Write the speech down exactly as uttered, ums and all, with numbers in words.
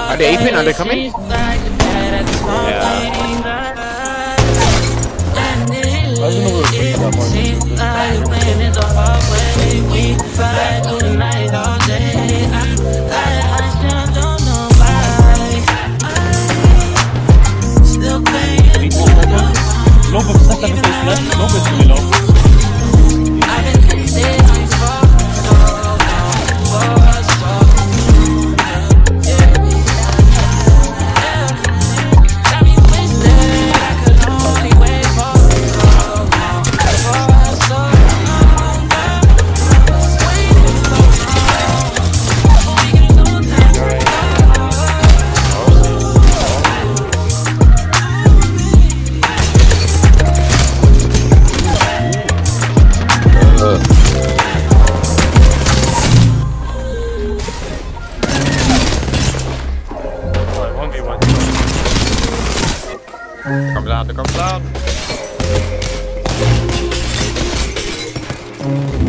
Are they aping? Are they coming? Yeah. I don't know where it's that low but stuck at the face left, low but really low. Comes out, comes out.